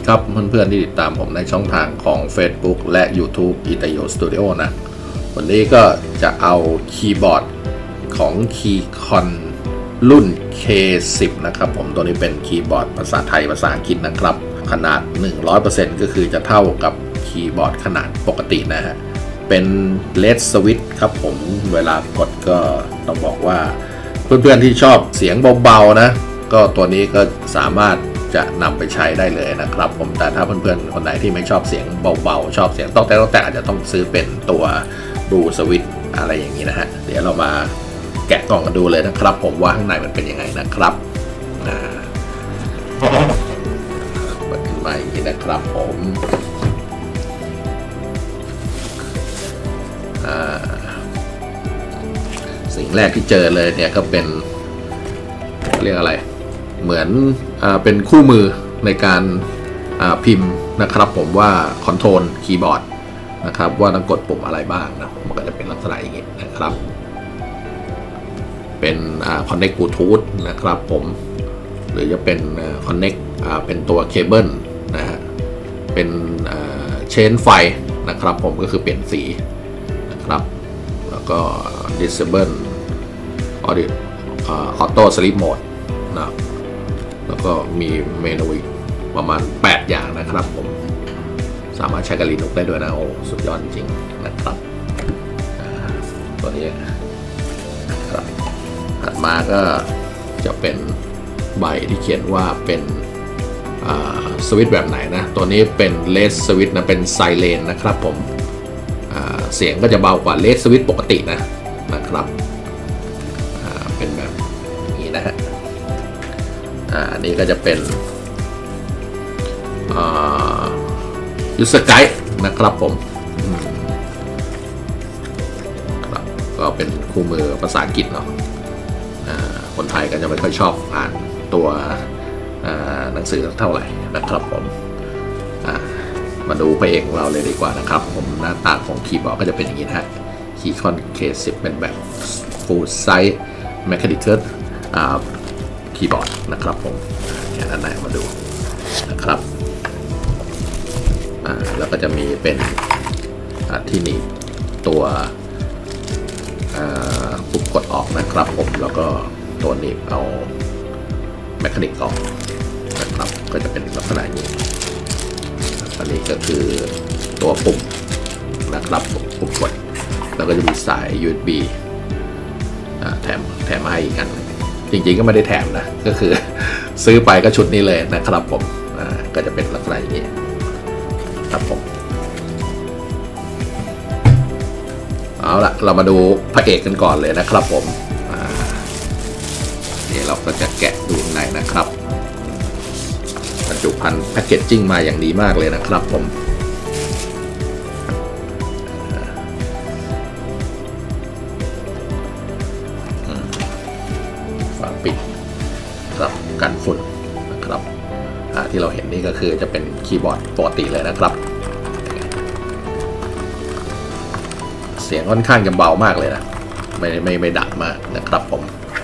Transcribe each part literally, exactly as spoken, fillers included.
ครับเพื่อนๆที่ติดตามผมในช่องทางของ Facebook และ YouTube อิตาโย Studio นะวันนี้ก็จะเอาคีย์บอร์ดของ Keychron รุ่น เค สิบ นะครับผมตัวนี้เป็นคีย์บอร์ดภาษาไทยภาษาอังกฤษนะครับขนาด หนึ่งร้อยเปอร์เซ็นต์ ก็คือจะเท่ากับคีย์บอร์ดขนาดปกตินะฮะเป็น เลด Switch ครับผมเวลากดก็ต้องบอกว่าเพื่อนๆที่ชอบเสียงเบาๆนะก็ตัวนี้ก็สามารถจะนำไปใช้ได้เลยนะครับผมแต่ถ้าเพื่อนๆคนไหนที่ไม่ชอบเสียงเบาๆชอบเสียงต้องแต่ต้องแต่อาจจะต้องซื้อเป็นตัว Blue Switch อะไรอย่างนี้นะฮะเดี๋ยวเรามาแกะกล่องกันดูเลยนะครับผมว่าข้างในมันเป็นยังไงนะครับเปิดขึ้นมาอย่างนี้นะครับผมสิ่งแรกที่เจอเลยเนี่ยก็เป็นเรียกอะไรเหมือนอ่าเป็นคู่มือในการอ่าพิมพ์นะครับผมว่าคอนโทรลคีย์บอร์ดนะครับว่าต้องกดปุ่มอะไรบ้างนะมันก็จะเป็นลักษณะอย่างนี้นะครับเป็นอ่า Connect Bluetooth นะครับผมหรือจะเป็นอ่า Connect อ่าเป็นตัวเคเบิลนะฮะเป็นอ่าเชนไฟนะครับผมก็คือเปลี่ยนสีนะครับแล้วก็ Disable Audio Auto Sleep Mode นะแล้วก็มีเมนูอีกประมาณแปดอย่างนะครับผมสามารถใช้กับ Linux ได้ด้วยนะโอ้สุดยอดจริงนะครับตัวนี้ครับถัดมาก็จะเป็นใบที่เขียนว่าเป็นสวิตช์แบบไหนนะตัวนี้เป็น เลด Switch นะเป็นไซเลนนะครับผมเสียงก็จะเบากว่า เลด Switch ปกตินะนะครับเป็นแบบนี้นะฮะอันนี้ก็จะเป็นUser Guide นะครับผมครับก็เป็นคู่มือภาษาอังกฤษเนาะคนไทยก็จะไม่ค่อยชอบอ่านตัวหนังสือเท่าไหร่นะครับผมมาดูพระเอกของเราเลยดีกว่านะครับผมหน้าตาของคีย์บอร์ดก็จะเป็นอย่างนี้นะฮะ Keychron เค สิบ เป็นแบบ Full Size Mechanical คีย์บอร์ดนะครับผมแค่นั้นนะมาดูนะครับแล้วก็จะมีเป็นที่หนีบตัวปุ่มกดออกนะครับผมแล้วก็ตัวหนีบเอาแมคานิกออกนะครับก็จะเป็นลักษณะนี้อันนี้ก็คือตัวปุ่มนะครับปุ่มกดแล้วก็จะมีสาย ยู เอส บี แถมแถมมาให้อีกอันจริงๆก็ไม่ได้แถมนะก็คือซื้อไปก็ชุดนี้เลยนะครับผมก็จะเป็นลักษณะอย่างนี้ครับผมเอาละเรามาดูพระเอกกันก่อนเลยนะครับผมนี่เราก็จะแกะดูในนะครับบรรจุภัณฑ์แพคเกจจิ้งมาอย่างดีมากเลยนะครับผมฝาปิดครับกันฝุ่นนะครับที่เราเห็นนี่ก็คือจะเป็นคีย์บอร์ดปกติเลยนะครับเสียงค่อนข้างจะเบามากเลยนะไม่ไม่ไม่ดังมากนะครับผม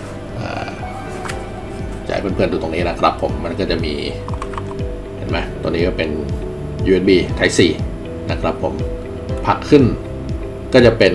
จะให้เพื่อนๆดูตรงนี้นะครับผมมันก็จะมีเห็นไหมตัวนี้ก็เป็น ยู เอส บี Type C นะครับผมผักขึ้นก็จะเป็น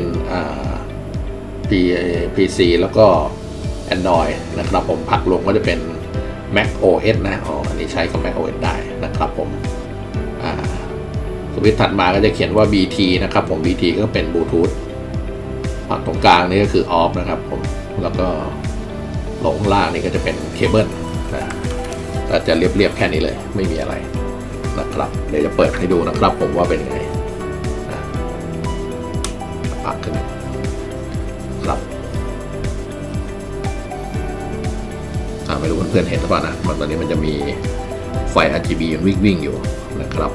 พี ซี แล้วก็ Android นะครับผมผักลงก็จะเป็น Mac โอ เอส นะอ๋ออันนี้ใช้กับ Mac โอ เอส ได้นะครับผมสวิตช์ถัดมาก็จะเขียนว่า บี ที นะครับผม บี ที ก็เป็นบลูทูธฝั่งตรงกลางนี่ก็คือ ออฟ นะครับผมแล้วก็ลงล่างนี่ก็จะเป็นเคเบิลนะก็จะเรียบๆแค่นี้เลยไม่มีอะไรนะครับเดี๋ยวจะเปิดให้ดูนะครับผมว่าเป็นยังไงปักขึ้นครับไม่รู้เพื่อนๆเห็นหรือเปล่านะตอนนี้มันจะมีไฟ อาร์ จี บี วิ่งวิ่งอยู่นะครับ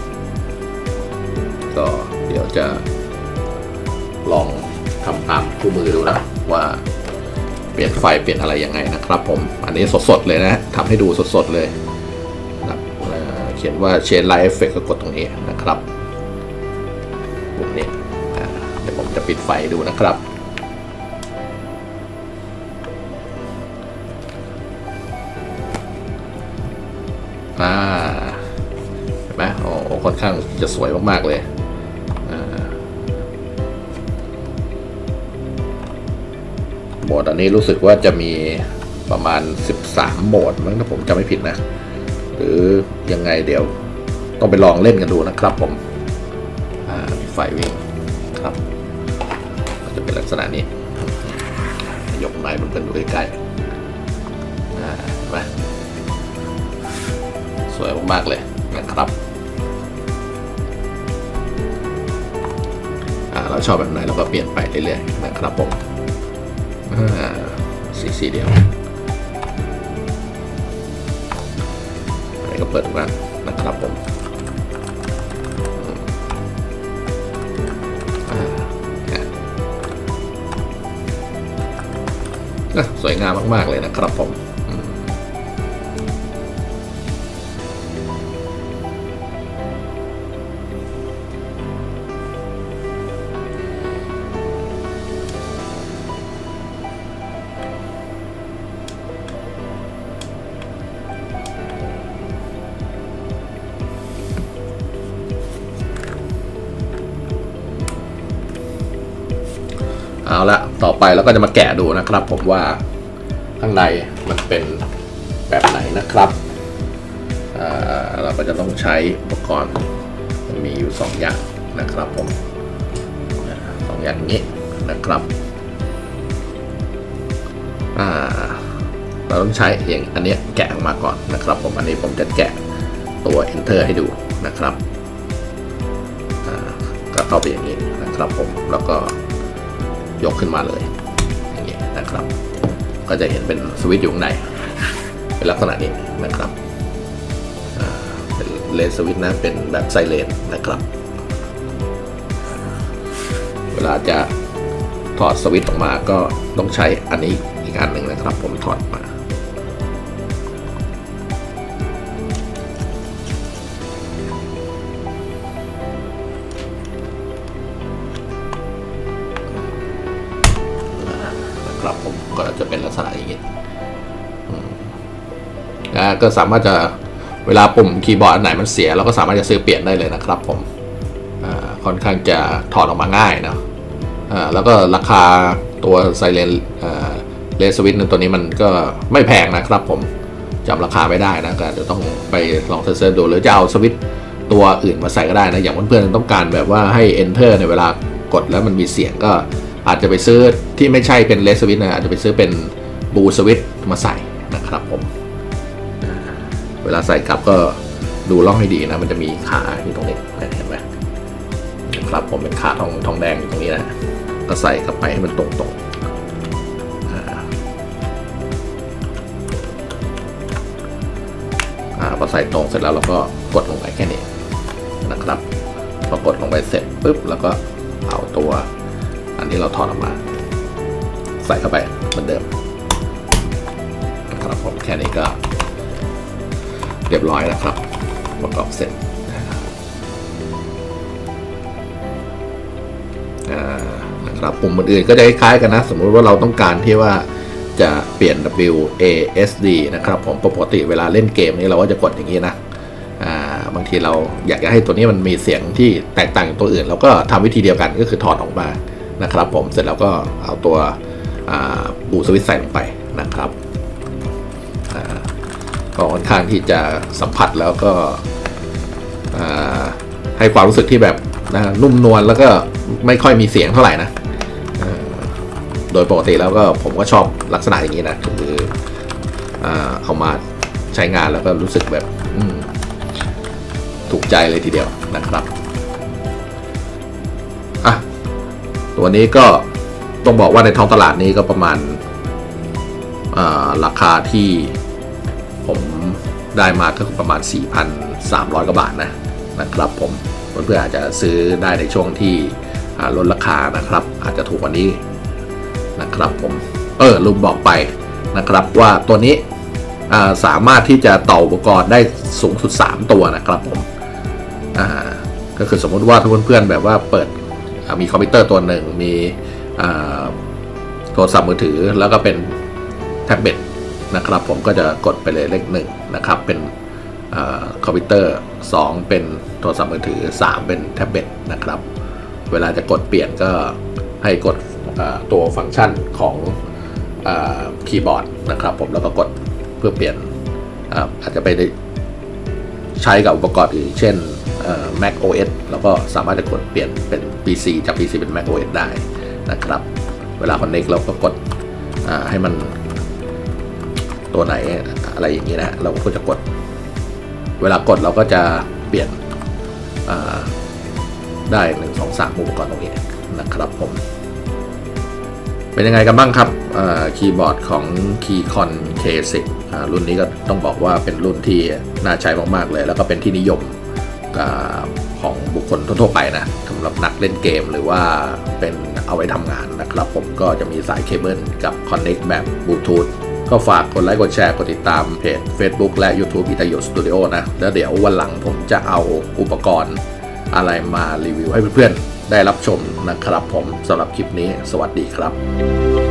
ก็เดี๋ยวจะลองทำตามคู่มือดูนะว่าเปลี่ยนไฟเปลี่ยนอะไรยังไงนะครับผมอันนี้สดๆเลยนะทำให้ดูสดๆเลยนะเขียนว่า Change Light Effect ก็กดตรงนี้นะครับปุ่มนี้เดี๋ยวผมจะปิดไฟดูนะครับอ่าข้างจะสวยมากๆเลยโหมดอันนี้รู้สึกว่าจะมีประมาณสิบสามโหมดมั้งถ้าผมจำไม่ผิดนะหรือยังไงเดี๋ยวต้องไปลองเล่นกันดูนะครับผมมีไฟวิ่งครับจะเป็นลักษณะนี้ยกไม้มันเป็นดูใกล้ๆมาสวยมากๆเลยนะครับเราชอบแบบไหนเราก็เปลี่ยนไปเรื่อยๆนะครับผมสีสีเดียวอะไรก็เปิดทุกอันนะครับผมสวยงามมากๆเลยนะครับผมเอาละต่อไปเราก็จะมาแกะดูนะครับผมว่าข้างในมันเป็นแบบไหนนะครับเราก็จะต้องใช้อุปกรณ์มีอยู่สองอย่างนะครับผมสองอย่างนี้นะครับเราต้องใช้อย่างอันนี้แกะออกมาก่อนนะครับผมอันนี้ผมจะแกะตัว enter ให้ดูนะครับก็เข้าไปอย่างนี้นะครับผมแล้วก็ยกขึ้นมาเลยอย่างนี้นะครับก็จะเห็นเป็นสวิตช์อยู่ข้างในเป็นลักษณะนี้นะครับเป็นเลนสวิตช์นะเป็นแบบไซเลนนะครับเวลาจะถอดสวิตช์ออกมาก็ต้องใช้อันนี้อีกอันหนึ่งนะครับผมถอดมาครับผมก็จะเป็นลักษณะอย่างนี้นะก็สามารถจะเวลาปุ่มคีย์บอร์ดอันไหนมันเสียเราก็สามารถจะซื้อเปลี่ยนได้เลยนะครับผมค่อนข้างจะถอดออกมาง่ายนะแล้วก็ราคาตัวไซเลนเลนสวิตช์ตัวนี้มันก็ไม่แพงนะครับผมจำราคาไม่ได้นะก็จะต้องไปลองเซิร์ชดูหรือจะเอาสวิตช์ตัวอื่นมาใส่ก็ได้นะอย่างเพื่อนๆต้องการแบบว่าให้ enter ในเวลากดแล้วมันมีเสียงก็อาจจะไปซื้อที่ไม่ใช่เป็นเลสสวิตช์นะอาจจะไปซื้อเป็นบูสวิตช์มาใส่นะครับผมเวลาใส่กลับก็ดูล่องให้ดีนะมันจะมีขาอยู่ตรงนี้เห็นไหมครับผมเป็นขาทองทองแดงอยู่ตรงนี้นะก็ใส่กลับไปให้มันตรงๆพอใส่ตรงเสร็จแล้วเราก็กดลงไปแค่นี้นะครับพอกดลงไปเสร็จปุ๊บแล้วก็เอาตัวอันที่เราถอดออกมาใส่เข้าไปเหมือนเดิมนะครับผมแค่นี้ก็เรียบร้อยแล้วครับประกอบเสร็จนะครับปุ่มอื่นๆก็จะคล้ายๆกันนะสมมุติว่าเราต้องการที่ว่าจะเปลี่ยน ดับเบิลยู เอ เอส ดี นะครับผมปกติเวลาเล่นเกมนี้เราก็จะกดอย่างนี้นะบางทีเราอยากจะให้ตัวนี้มันมีเสียงที่แตกต่างจากตัวอื่นเราก็ทำวิธีเดียวกันก็คือถอดออกมานะครับผมเสร็จแล้วก็เอาตัวบูสวิตช์ใส่ลงไปนะครับก็ค่อนข้างที่จะสัมผัสแล้วก็ให้ความรู้สึกที่แบบนุ่มนวลแล้วก็ไม่ค่อยมีเสียงเท่าไหร่นะโดยปกติแล้วก็ผมก็ชอบลักษณะอย่างนี้นะคือเอามาใช้งานแล้วก็รู้สึกแบบถูกใจเลยทีเดียวนะครับอ่ะตัวนี้ก็ต้องบอกว่าในท้องตลาดนี้ก็ประมาณราคาที่ผมได้มาก็ประมาณ สี่พันสามร้อย กว่าบาทนะนะครับผมเพื่อนๆอาจจะซื้อได้ในช่วงที่ลดราคานะครับอาจจะถูกกว่านี้นะครับผมเออลืมบอกไปนะครับว่าตัวนี้สามารถที่จะต่ออุปกรณ์ได้สูงสุดสามตัวนะครับผมก็คือสมมติว่าถ้าเพื่อนๆแบบว่าเปิดมีคอมพิวเตอร์ตัวหนึ่งมีโทรศัพท์มือถือแล้วก็เป็นแท็บเล็ตนะครับผมก็จะกดไปเลยเลขหนึ่งนะครับเป็นคอมพิวเตอร์สองเป็นโทรศัพท์มือถือสามเป็นแท็บเล็ตนะครับเวลาจะกดเปลี่ยนก็ให้กดตัวฟังก์ชันของคีย์บอร์ดนะครับผมแล้วก็กดเพื่อเปลี่ยนอาจจะไปใช้กับอุปกรณ์อื่นเช่น Mac โอ เอส แล้วก็สามารถจะกดเปลี่ยนเป็น พี ซี จาก พี ซี เป็น Mac โอ เอส ได้นะครับเวลา Connect เราก็กดให้มันตัวไหนอะไรอย่างนี้นะเราก็จะกดเวลากดเราก็จะเปลี่ยนได้หนึ่ง สอง สามอุปกรณ์ตรงนี้นะครับผมเป็นยังไงกันบ้างครับคีย์บอร์ดของ Keychron เค สิบ รุ่นนี้ก็ต้องบอกว่าเป็นรุ่นที่น่าใช้มากๆเลยแล้วก็เป็นที่นิยมของบุคคลทั่วๆไปนะสำหรับนักเล่นเกมหรือว่าเป็นเอาไว้ทำงานนะครับผมก็จะมีสายเคเบิลกับ Connect แบบบลูทูธก็ฝากกดไลค์กดแชร์กดติดตามเพจ Facebook และ YouTube อิตาโยสตูดิโอนะแล้วเดี๋ยววันหลังผมจะเอาอุปกรณ์อะไรมารีวิวให้เพื่อนๆได้รับชมนะครับผมสำหรับคลิปนี้สวัสดีครับ